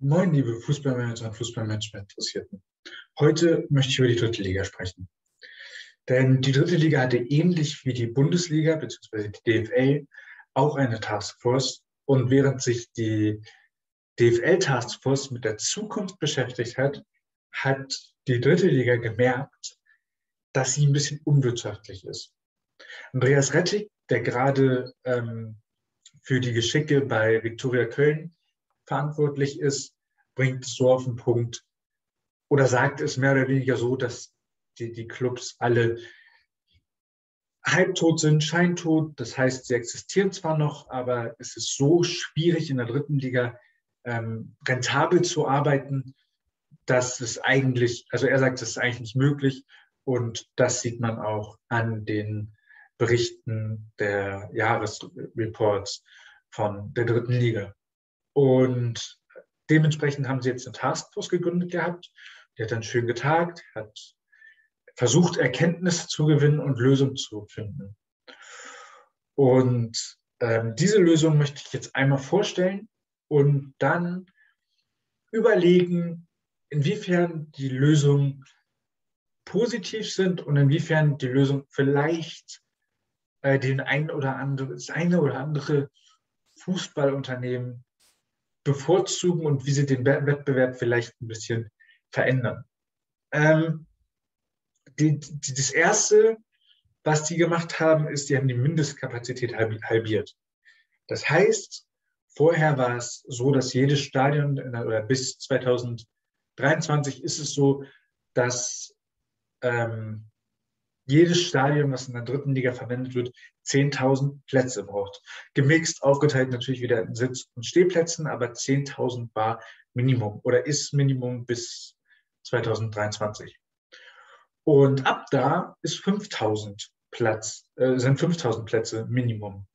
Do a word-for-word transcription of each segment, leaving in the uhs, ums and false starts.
Moin, liebe Fußballmanager und Fußballmanagement-Interessierten. Heute möchte ich über die dritte Liga sprechen. Denn die dritte Liga hatte ähnlich wie die Bundesliga bzw. die D F L auch eine Taskforce. Und während sich die D F L-Taskforce mit der Zukunft beschäftigt hat, hat die dritte Liga gemerkt, dass sie ein bisschen unwirtschaftlich ist. Andreas Rettig, der gerade ähm, für die Geschicke bei Viktoria Köln verantwortlich ist, bringt es so auf den Punkt oder sagt es mehr oder weniger so, dass die, die Clubs alle halbtot sind, scheintot. Das heißt, sie existieren zwar noch, aber es ist so schwierig in der dritten Liga ähm, rentabel zu arbeiten, dass es eigentlich, also er sagt, es ist eigentlich nicht möglich, und das sieht man auch an den Berichten der Jahresreports von der dritten Liga. Und dementsprechend haben sie jetzt eine Taskforce gegründet gehabt. Die hat dann schön getagt, hat versucht, Erkenntnisse zu gewinnen und Lösungen zu finden. Und ähm, diese Lösung möchte ich jetzt einmal vorstellen und dann überlegen, inwiefern die Lösungen positiv sind und inwiefern die Lösung vielleicht äh, den ein oder andere, das eine oder andere Fußballunternehmen bevorzugen und wie sie den Wettbewerb vielleicht ein bisschen verändern. Ähm, die, die, das Erste, was die gemacht haben, ist, die haben die Mindestkapazität halbiert. Das heißt, vorher war es so, dass jedes Stadion, oder bis zweitausenddreiundzwanzig ist es so, dass ähm, jedes Stadion, was in der dritten Liga verwendet wird, zehntausend Plätze braucht. Gemixt, aufgeteilt natürlich wieder in Sitz- und Stehplätzen, aber zehntausend war Minimum oder ist Minimum bis zweitausenddreiundzwanzig. Und ab da ist fünftausend Platz, äh, sind fünftausend Plätze Minimum.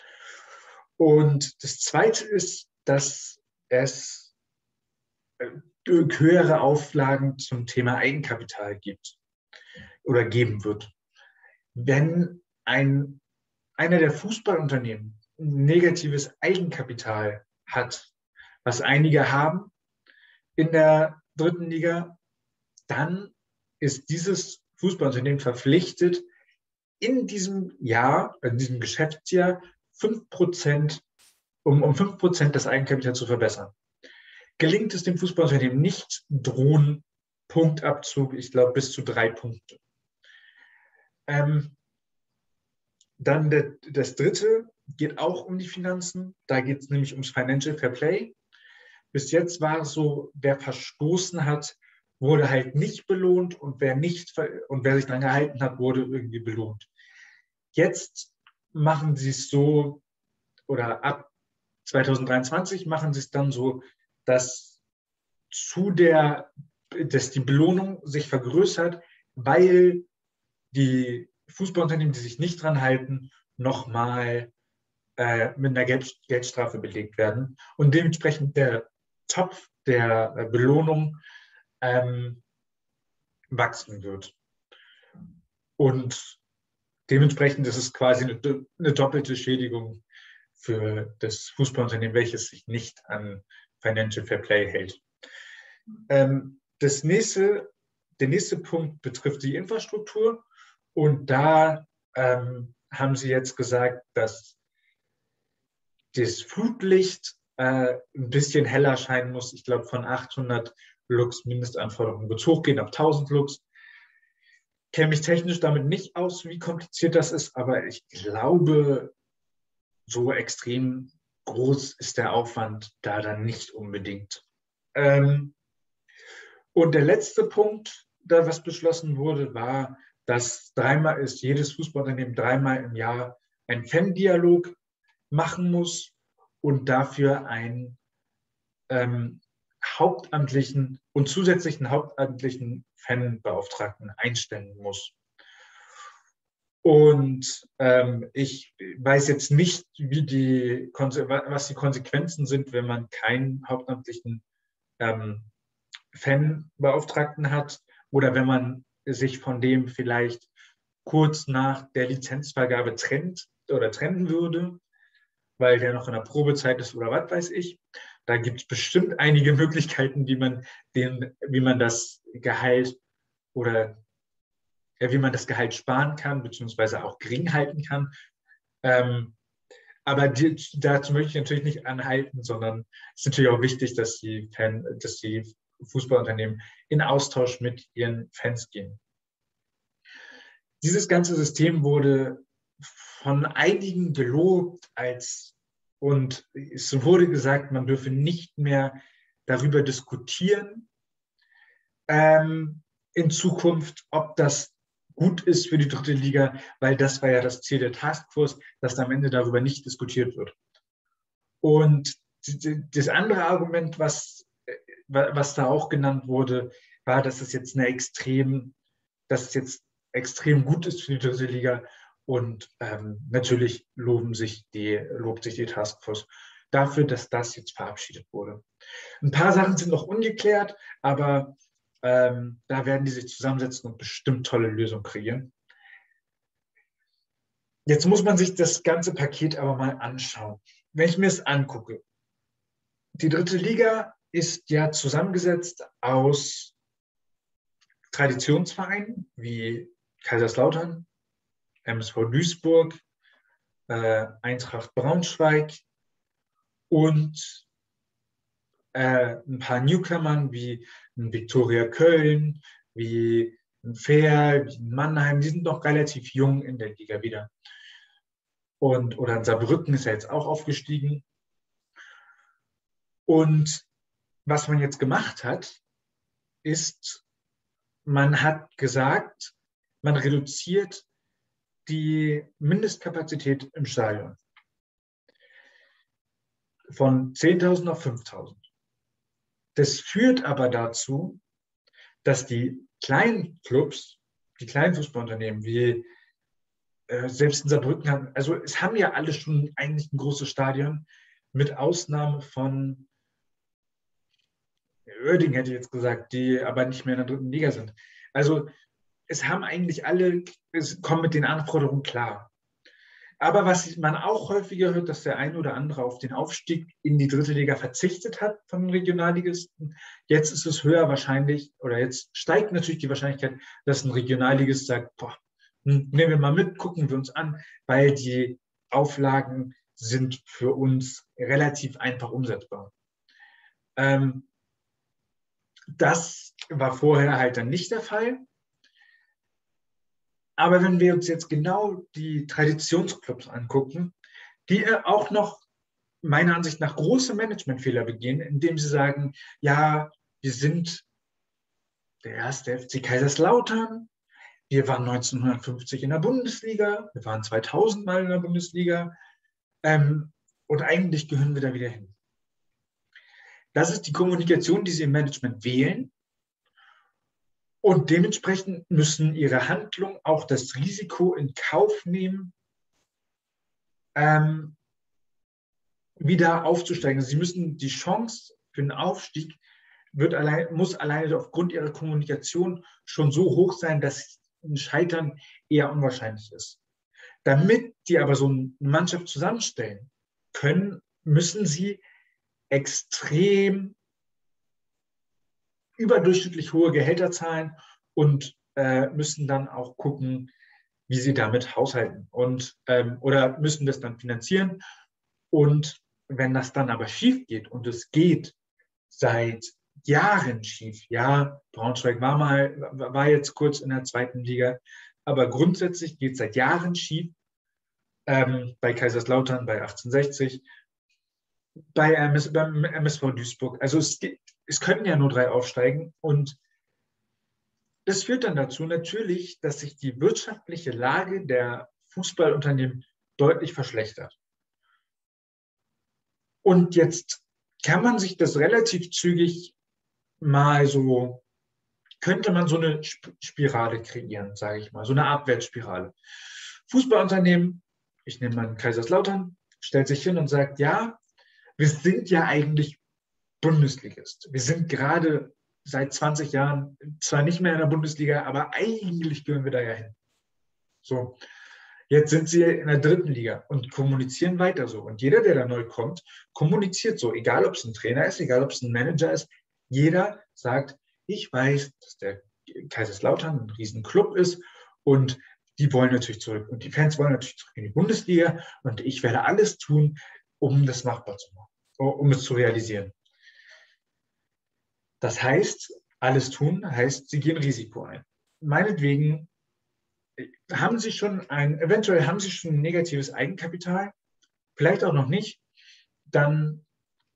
Und das Zweite ist, dass es äh, höhere Auflagen zum Thema Eigenkapital gibt oder geben wird. Wenn ein, einer der Fußballunternehmen ein negatives Eigenkapital hat, was einige haben in der dritten Liga, dann ist dieses Fußballunternehmen verpflichtet, in diesem Jahr, in diesem Geschäftsjahr, fünf Prozent, um, um fünf Prozent das Eigenkapital zu verbessern. Gelingt es dem Fußballunternehmen nicht, drohen Punktabzug, ich glaube, bis zu drei Punkte. Ähm, dann der, das Dritte geht auch um die Finanzen. Da geht es nämlich ums Financial Fair Play. Bis jetzt war es so, wer verstoßen hat, wurde halt nicht belohnt, und wer nicht und wer sich daran gehalten hat, wurde irgendwie belohnt. Jetzt machen sie es so, oder ab zweitausenddreiundzwanzig machen sie es dann so, dass zu der, dass die Belohnung sich vergrößert, weil die Fußballunternehmen, die sich nicht dran halten, nochmal äh, mit einer Geld, Geldstrafe belegt werden und dementsprechend der Topf der äh, Belohnung ähm, wachsen wird. Und dementsprechend ist es quasi eine, eine doppelte Schädigung für das Fußballunternehmen, welches sich nicht an Financial Fair Play hält. Ähm, das nächste, der nächste Punkt betrifft die Infrastruktur. Und da ähm, haben sie jetzt gesagt, dass das Flutlicht äh, ein bisschen heller scheinen muss. Ich glaube, von achthundert Lux Mindestanforderungen wird es hochgehen auf tausend Lux. Ich kenne mich technisch damit nicht aus, wie kompliziert das ist, aber ich glaube, so extrem groß ist der Aufwand da dann nicht unbedingt. Ähm, und der letzte Punkt, da was beschlossen wurde, war, dass dreimal ist jedes Fußballunternehmen dreimal im Jahr einen Fan-Dialog machen muss und dafür einen ähm, hauptamtlichen und zusätzlichen hauptamtlichen Fanbeauftragten einstellen muss. Und ähm, ich weiß jetzt nicht, wie die, was die Konsequenzen sind, wenn man keinen hauptamtlichen ähm, Fanbeauftragten hat oder wenn man sich von dem vielleicht kurz nach der Lizenzvergabe trennt oder trennen würde, weil der noch in der Probezeit ist oder was weiß ich. Da gibt es bestimmt einige Möglichkeiten, wie man, den, wie man das Gehalt oder ja, wie man das Gehalt sparen kann, beziehungsweise auch gering halten kann. Ähm, aber die, dazu möchte ich natürlich nicht anhalten, sondern es ist natürlich auch wichtig, dass die, Fan, dass die Fußballunternehmen in Austausch mit ihren Fans gehen. Dieses ganze System wurde von einigen gelobt als, und es wurde gesagt, man dürfe nicht mehr darüber diskutieren ähm, in Zukunft, ob das gut ist für die dritte Liga, weil das war ja das Ziel der Taskforce, dass am Ende darüber nicht diskutiert wird. Und das andere Argument, was, was da auch genannt wurde, war, dass es jetzt eine extrem, dass es jetzt extrem gut ist für die dritte Liga. Und ähm, natürlich loben sich die, lobt sich die Taskforce dafür, dass das jetzt verabschiedet wurde. Ein paar Sachen sind noch ungeklärt, aber ähm, da werden die sich zusammensetzen und bestimmt tolle Lösungen kreieren. Jetzt muss man sich das ganze Paket aber mal anschauen. Wenn ich mir es angucke, die dritte Liga ist ja zusammengesetzt aus Traditionsvereinen wie Kaiserslautern, M S V Duisburg, äh, Eintracht Braunschweig und äh, ein paar Newcomern wie ein Viktoria Köln, wie ein Fair, wie ein Mannheim. Die sind noch relativ jung in der Liga wieder. Und, oder ein Saarbrücken ist ja jetzt auch aufgestiegen. Und was man jetzt gemacht hat, ist, man hat gesagt, man reduziert die Mindestkapazität im Stadion von zehntausend auf fünftausend. Das führt aber dazu, dass die kleinen Clubs, die kleinen Fußballunternehmen, wie äh, selbst in Saarbrücken haben, also es haben ja alle schon eigentlich ein großes Stadion, mit Ausnahme von Oerding hätte ich jetzt gesagt, die aber nicht mehr in der dritten Liga sind. Also es haben eigentlich alle, es kommen mit den Anforderungen klar. Aber was man auch häufiger hört, dass der eine oder andere auf den Aufstieg in die dritte Liga verzichtet hat von den Regionalligisten. Jetzt ist es höher wahrscheinlich, oder jetzt steigt natürlich die Wahrscheinlichkeit, dass ein Regionalligist sagt, boah, nehmen wir mal mit, gucken wir uns an, weil die Auflagen sind für uns relativ einfach umsetzbar. Ähm, das war vorher halt dann nicht der Fall. Aber wenn wir uns jetzt genau die Traditionsclubs angucken, die auch noch meiner Ansicht nach große Managementfehler begehen, indem sie sagen, ja, wir sind der erste F C Kaiserslautern, wir waren neunzehnhundertfünfzig in der Bundesliga, wir waren zweitausend Mal in der Bundesliga ähm, und eigentlich gehören wir da wieder hin. Das ist die Kommunikation, die sie im Management wählen. Und dementsprechend müssen ihre Handlungen auch das Risiko in Kauf nehmen, ähm, wieder aufzusteigen. Sie müssen die Chance für einen Aufstieg wird allein, muss alleine aufgrund ihrer Kommunikation schon so hoch sein, dass ein Scheitern eher unwahrscheinlich ist. Damit die aber so eine Mannschaft zusammenstellen können, müssen sie extrem überdurchschnittlich hohe Gehälter zahlen und äh, müssen dann auch gucken, wie sie damit haushalten und ähm, oder müssen das dann finanzieren. Und wenn das dann aber schief geht, und es geht seit Jahren schief, ja, Braunschweig war mal, war jetzt kurz in der zweiten Liga, aber grundsätzlich geht es seit Jahren schief, ähm, bei Kaiserslautern, bei achtzehnhundertsechzig, bei M S, beim M S V Duisburg. Also es, es könnten ja nur drei aufsteigen und das führt dann dazu natürlich, dass sich die wirtschaftliche Lage der Fußballunternehmen deutlich verschlechtert. Und jetzt kann man sich das relativ zügig mal so, könnte man so eine Spirale kreieren, sage ich mal, so eine Abwärtsspirale. Fußballunternehmen, ich nehme mal Kaiserslautern, stellt sich hin und sagt, ja, wir sind ja eigentlich Bundesligist. Wir sind gerade seit zwanzig Jahren zwar nicht mehr in der Bundesliga, aber eigentlich gehören wir da ja hin. So, Jetzt sind sie in der dritten Liga und kommunizieren weiter so. Und jeder, der da neu kommt, kommuniziert so. Egal, ob es ein Trainer ist, egal, ob es ein Manager ist. Jeder sagt, ich weiß, dass der Kaiserslautern ein Riesenclub ist und die wollen natürlich zurück. Und die Fans wollen natürlich zurück in die Bundesliga. Und ich werde alles tun, um das machbar zu machen, um es zu realisieren. Das heißt, alles tun heißt, sie gehen Risiko ein. Meinetwegen haben sie schon ein, eventuell haben sie schon ein negatives Eigenkapital, vielleicht auch noch nicht, dann,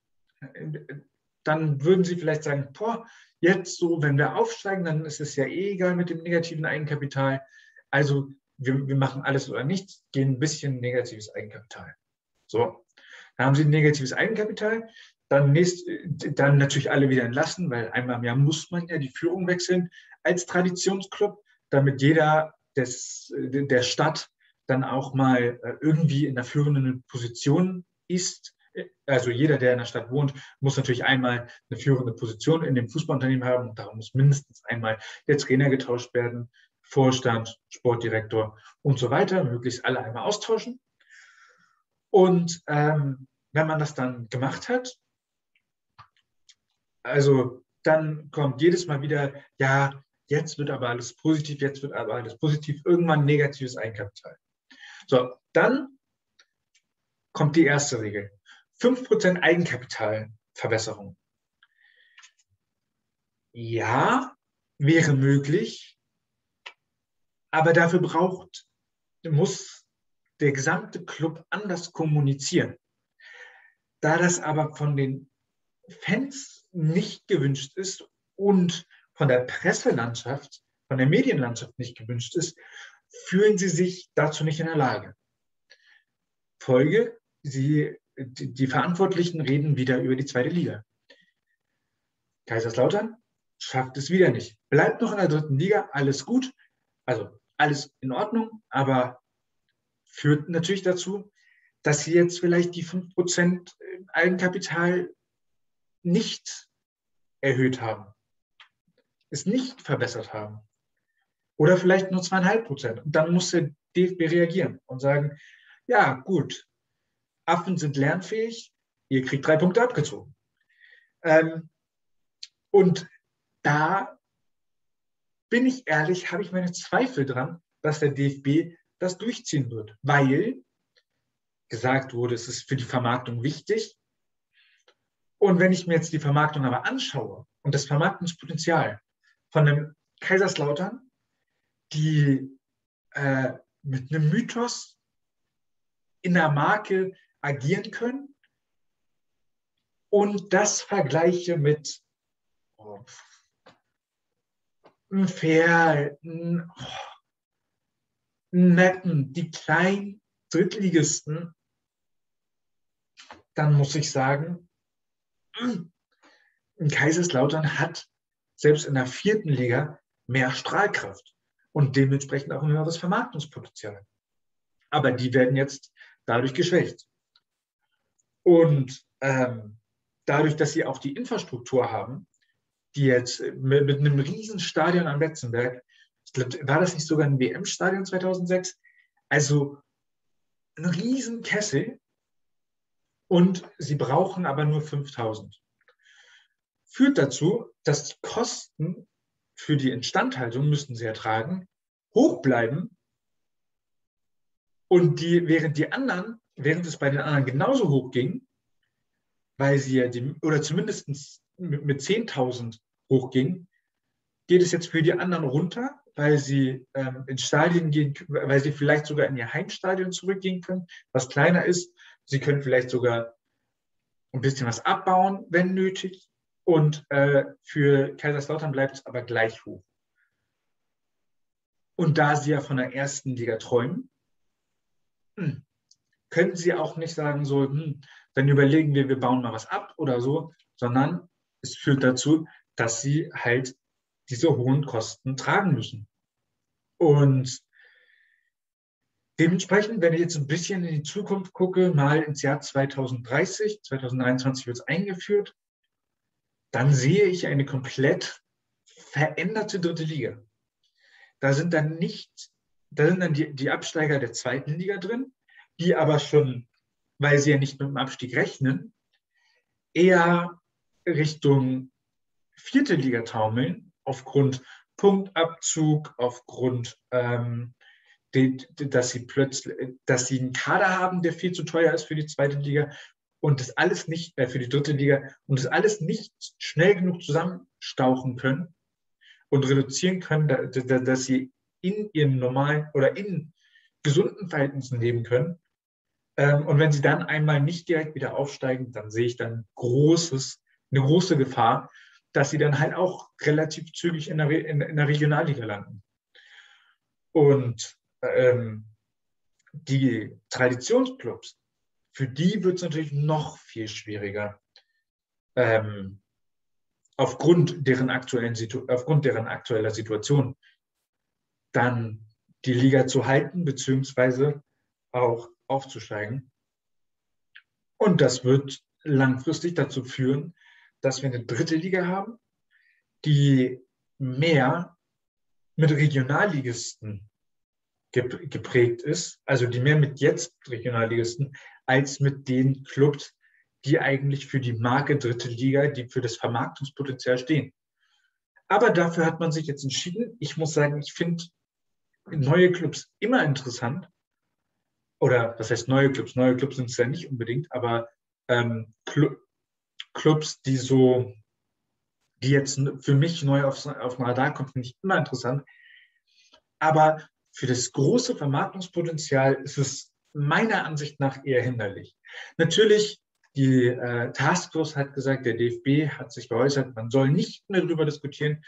dann würden sie vielleicht sagen, boah, jetzt so, wenn wir aufsteigen, dann ist es ja eh egal mit dem negativen Eigenkapital. Also wir, wir machen alles oder nichts, gehen ein bisschen negatives Eigenkapital. So, dann haben sie ein negatives Eigenkapital, dann, nächst, dann natürlich alle wieder entlassen, weil einmal im Jahr muss man ja die Führung wechseln als Traditionsclub, damit jeder des, der Stadt dann auch mal irgendwie in der führenden Position ist. Also jeder, der in der Stadt wohnt, muss natürlich einmal eine führende Position in dem Fußballunternehmen haben. Und darum muss mindestens einmal der Trainer getauscht werden, Vorstand, Sportdirektor und so weiter, möglichst alle einmal austauschen. Und ähm, wenn man das dann gemacht hat, also dann kommt jedes Mal wieder, ja, jetzt wird aber alles positiv, jetzt wird aber alles positiv, irgendwann negatives Eigenkapital. So, dann kommt die erste Regel. fünf Prozent Eigenkapitalverbesserung. Ja, wäre möglich, aber dafür braucht, muss der gesamte Club anders kommunizieren. Da das aber von den Fans nicht gewünscht ist und von der Presselandschaft, von der Medienlandschaft nicht gewünscht ist, fühlen sie sich dazu nicht in der Lage. Folge, sie, die, die Verantwortlichen reden wieder über die zweite Liga. Kaiserslautern schafft es wieder nicht. Bleibt noch in der dritten Liga, alles gut, also alles in Ordnung, aber führt natürlich dazu, dass sie jetzt vielleicht die fünf Prozent Eigenkapital nicht erhöht haben, es nicht verbessert haben. Oder vielleicht nur zwei Komma fünf Prozent. Und dann muss der D F B reagieren und sagen, ja gut, Affen sind lernfähig, ihr kriegt drei Punkte abgezogen. Ähm, und da bin ich ehrlich, habe ich meine Zweifel dran, dass der D F B das durchziehen wird, weil gesagt wurde, es ist für die Vermarktung wichtig. Und wenn ich mir jetzt die Vermarktung aber anschaue und das Vermarktungspotenzial von einem Kaiserslautern, die äh, mit einem Mythos in der Marke agieren können und das vergleiche mit oh, ein Fair, ein, oh, ein Meppen, die kleinen Drittligisten, dann muss ich sagen, ein Kaiserslautern hat selbst in der vierten Liga mehr Strahlkraft und dementsprechend auch ein höheres Vermarktungspotenzial. Aber die werden jetzt dadurch geschwächt. Und ähm, dadurch, dass sie auch die Infrastruktur haben, die jetzt mit, mit einem riesen Stadion am Betzenberg, ich glaube, war das nicht sogar ein W M-Stadion zweitausendsechs? Also ein riesen Kessel und sie brauchen aber nur fünftausend. Führt dazu, dass die Kosten für die Instandhaltung, müssten sie ertragen, hoch bleiben und die, während die anderen, während es bei den anderen genauso hoch ging, weil sie ja die, oder zumindest mit, mit zehntausend hochging, geht es jetzt für die anderen runter, weil sie ähm, ins Stadion gehen, weil sie vielleicht sogar in ihr Heimstadion zurückgehen können, was kleiner ist. Sie können vielleicht sogar ein bisschen was abbauen, wenn nötig. Und äh, für Kaiserslautern bleibt es aber gleich hoch. Und da sie ja von der ersten Liga träumen, hm, können sie auch nicht sagen, so, hm, dann überlegen wir, wir bauen mal was ab oder so, sondern es führt dazu, dass sie halt diese hohen Kosten tragen müssen. Und dementsprechend, wenn ich jetzt ein bisschen in die Zukunft gucke, mal ins Jahr zweitausenddreißig, zweitausenddreiundzwanzig wird es eingeführt, dann sehe ich eine komplett veränderte dritte Liga. Da sind dann nicht da sind dann die, die Absteiger der zweiten Liga drin, die aber schon, weil sie ja nicht mit dem Abstieg rechnen, eher Richtung vierte Liga taumeln, aufgrund Punktabzug, aufgrund, ähm, die, die, dass sie plötzlich, dass sie einen Kader haben, der viel zu teuer ist für die zweite Liga und das alles nicht, äh, für die dritte Liga und das alles nicht schnell genug zusammenstauchen können und reduzieren können, da, da, dass sie in ihren normalen oder in gesunden Verhältnissen leben können. Ähm, und wenn sie dann einmal nicht direkt wieder aufsteigen, dann sehe ich dann großes, eine große Gefahr, dass sie dann halt auch relativ zügig in der, in, in der Regionalliga landen. Und ähm, die Traditionsclubs, für die wird es natürlich noch viel schwieriger, ähm, aufgrund deren aktuellen Situ aufgrund deren aktueller Situation dann die Liga zu halten, beziehungsweise auch aufzusteigen. Und das wird langfristig dazu führen, dass wir eine dritte Liga haben, die mehr mit Regionalligisten geprägt ist, also die mehr mit jetzt Regionalligisten, als mit den Clubs, die eigentlich für die Marke dritte Liga, die für das Vermarktungspotenzial stehen. Aber dafür hat man sich jetzt entschieden. Ich muss sagen, ich finde neue Clubs immer interessant. Oder was heißt neue Clubs? Neue Clubs sind es ja nicht unbedingt, aber ähm, Cl Clubs, die so, die jetzt für mich neu auf, auf den Radar kommen, finde ich immer interessant. Aber für das große Vermarktungspotenzial ist es meiner Ansicht nach eher hinderlich. Natürlich, die äh, Taskforce hat gesagt, der D F B hat sich geäußert, man soll nicht mehr darüber diskutieren.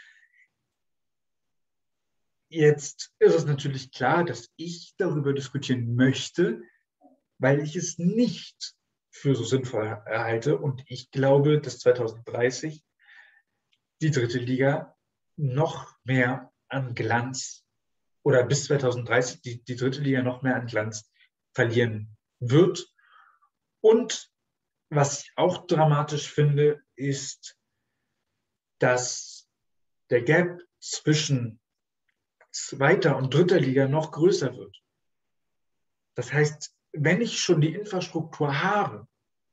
Jetzt ist es natürlich klar, dass ich darüber diskutieren möchte, weil ich es nicht für so sinnvoll halte. Und ich glaube, dass zwanzig dreißig die dritte Liga noch mehr an Glanz oder bis zwanzig dreißig die, die dritte Liga noch mehr an Glanz verlieren wird. Und was ich auch dramatisch finde, ist, dass der Gap zwischen zweiter und dritter Liga noch größer wird. Das heißt, wenn ich schon die Infrastruktur habe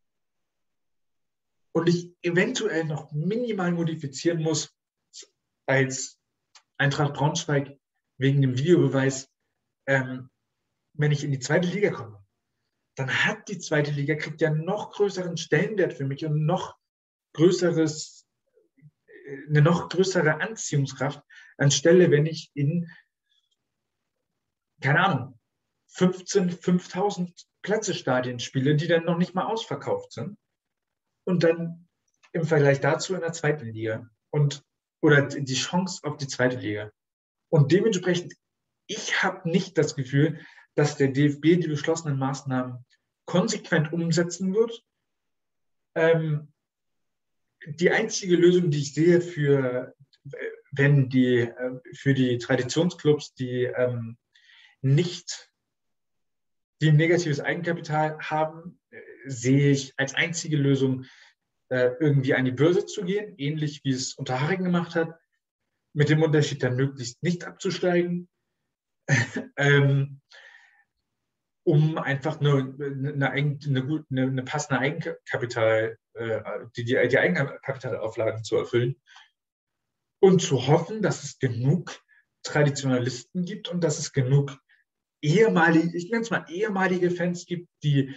und ich eventuell noch minimal modifizieren muss als Eintracht Braunschweig wegen dem Videobeweis, ähm, wenn ich in die zweite Liga komme, dann hat die zweite Liga, kriegt ja noch größeren Stellenwert für mich und noch größeres, eine noch größere Anziehungskraft, anstelle, wenn ich in, keine Ahnung, fünfzehn, fünftausend Plätze Stadien spiele, die dann noch nicht mal ausverkauft sind. Und dann im Vergleich dazu in der zweiten Liga und oder die Chance auf die zweite Liga. Und dementsprechend, ich habe nicht das Gefühl, dass der D F B die beschlossenen Maßnahmen konsequent umsetzen wird. Ähm, die einzige Lösung, die ich sehe für, wenn die, für die Traditionsclubs, die ähm, nicht, die ein negatives Eigenkapital haben, sehe ich als einzige Lösung, äh, irgendwie an die Börse zu gehen, ähnlich wie es Unterhaching gemacht hat, mit dem Unterschied dann möglichst nicht abzusteigen, ähm, um einfach eine, eine, eine, eine, eine passende Eigenkapital, äh, die, die, die Eigenkapitalauflagen zu erfüllen und zu hoffen, dass es genug Traditionalisten gibt und dass es genug ehemalige, ich nenne es mal ehemalige Fans gibt, die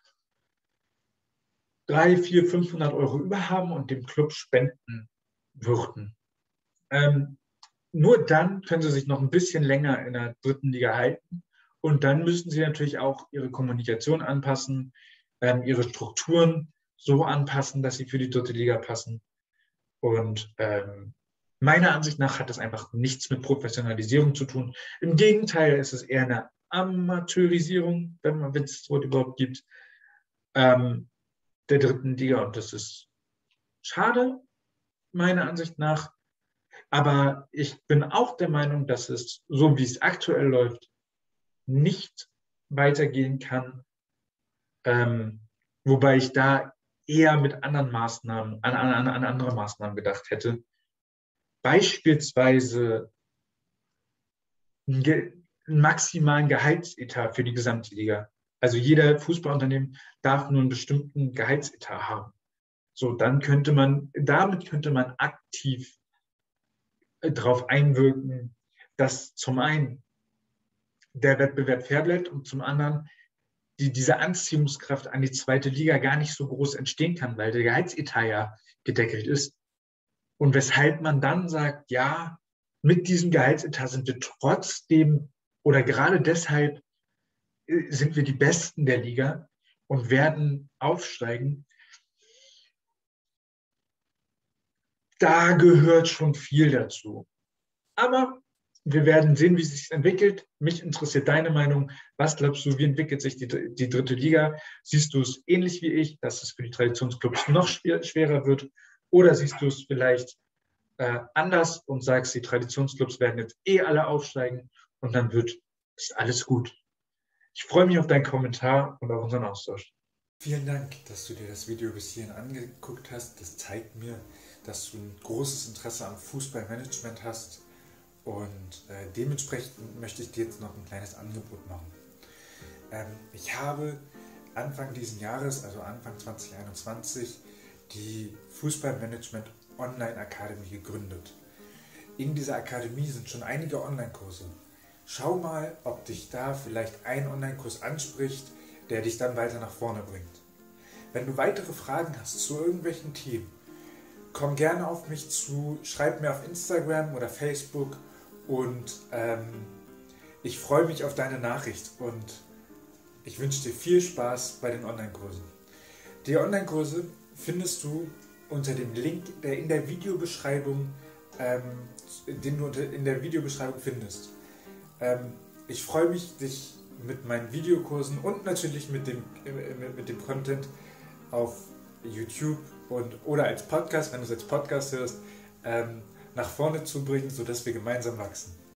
drei, vier, fünfhundert Euro über haben und dem Club spenden würden. Ähm, nur dann können sie sich noch ein bisschen länger in der dritten Liga halten. Und dann müssen sie natürlich auch ihre Kommunikation anpassen, ähm, ihre Strukturen so anpassen, dass sie für die dritte Liga passen. Und ähm, meiner Ansicht nach hat das einfach nichts mit Professionalisierung zu tun. Im Gegenteil, es ist eher eine Amateurisierung, wenn man wenn es das Wort überhaupt gibt, ähm, der dritten Liga. Und das ist schade, meiner Ansicht nach. Aber ich bin auch der Meinung, dass es, so wie es aktuell läuft, nicht weitergehen kann. Ähm, wobei ich da eher mit anderen Maßnahmen, an, an, an andere Maßnahmen gedacht hätte. Beispielsweise einen maximalen Gehaltsetat für die gesamte Liga. Also jeder Fußballunternehmen darf nur einen bestimmten Gehaltsetat haben. So, dann könnte man, damit könnte man aktiv darauf einwirken, dass zum einen der Wettbewerb fair bleibt und zum anderen die, diese Anziehungskraft an die zweite Liga gar nicht so groß entstehen kann, weil der Gehaltsetat ja gedeckelt ist. Und weshalb man dann sagt, ja, mit diesem Gehaltsetat sind wir trotzdem oder gerade deshalb sind wir die Besten der Liga und werden aufsteigen. Da gehört schon viel dazu. Aber wir werden sehen, wie es sich entwickelt. Mich interessiert deine Meinung. Was glaubst du, wie entwickelt sich die, die dritte Liga? Siehst du es ähnlich wie ich, dass es für die Traditionsclubs noch schwer, schwerer wird? Oder siehst du es vielleicht äh, anders und sagst, die Traditionsclubs werden jetzt eh alle aufsteigen und dann wird es alles gut? Ich freue mich auf deinen Kommentar und auf unseren Austausch. Vielen Dank, dass du dir das Video bis hierhin angeguckt hast. Das zeigt mir, dass du ein großes Interesse am Fußballmanagement hast. Und äh, dementsprechend möchte ich dir jetzt noch ein kleines Angebot machen. Ähm, ich habe Anfang dieses Jahres, also Anfang zwanzig einundzwanzig, die Fußballmanagement Online Akademie gegründet. In dieser Akademie sind schon einige Online-Kurse. Schau mal, ob dich da vielleicht ein Online-Kurs anspricht, der dich dann weiter nach vorne bringt. Wenn du weitere Fragen hast zu irgendwelchen Themen, komm gerne auf mich zu, schreib mir auf Instagram oder Facebook und ähm, ich freue mich auf deine Nachricht und ich wünsche dir viel Spaß bei den Online-Kursen. Die Online-Kurse findest du unter dem Link, der in der Videobeschreibung, ähm, den du in der Videobeschreibung findest. Ähm, ich freue mich, dich mit meinen Videokursen und natürlich mit dem, mit dem Content auf YouTube und, oder als Podcast, wenn du es als Podcast hörst, ähm, nach vorne zu bringen, sodass wir gemeinsam wachsen.